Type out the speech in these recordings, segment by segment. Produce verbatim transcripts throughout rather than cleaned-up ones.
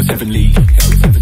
heavenly. That was heavenly.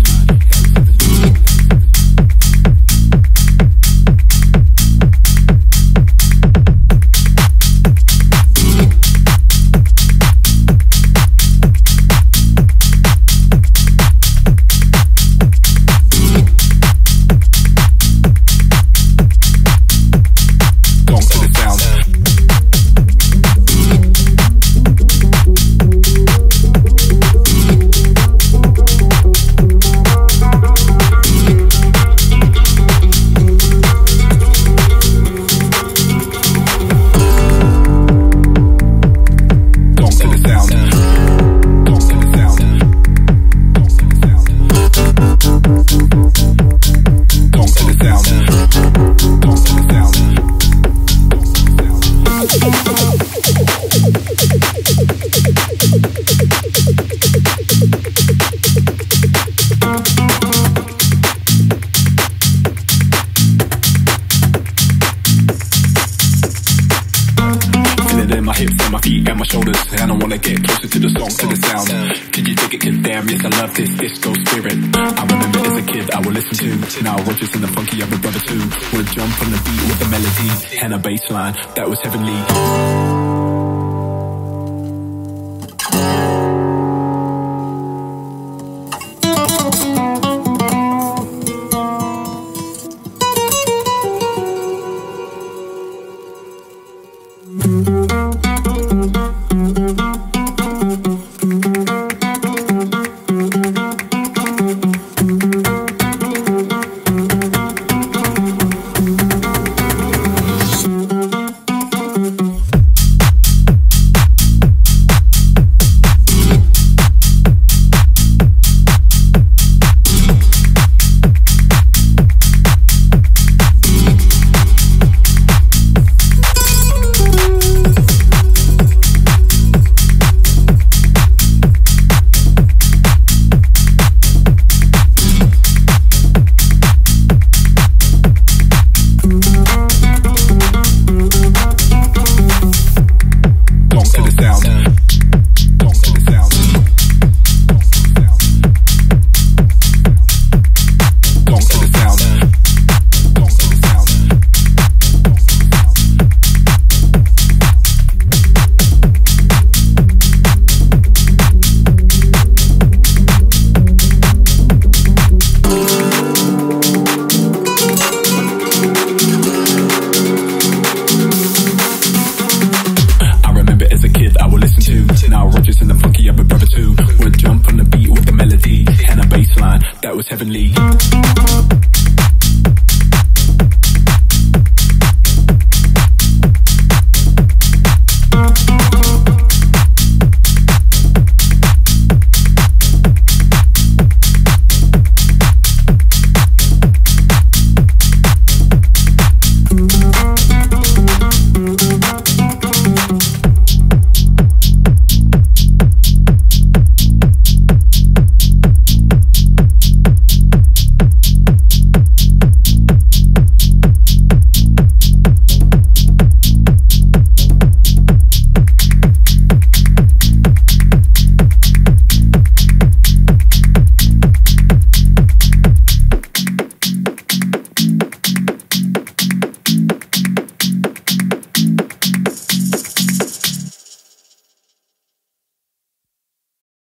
And I wanna get closer to the song, to the sound. Can you dig it? Cause damn, yes I love this disco spirit. I remember as a kid I would listen to. Now Rogers and the funky other brother too would jump on the beat with the melody and a bass line that was heavenly.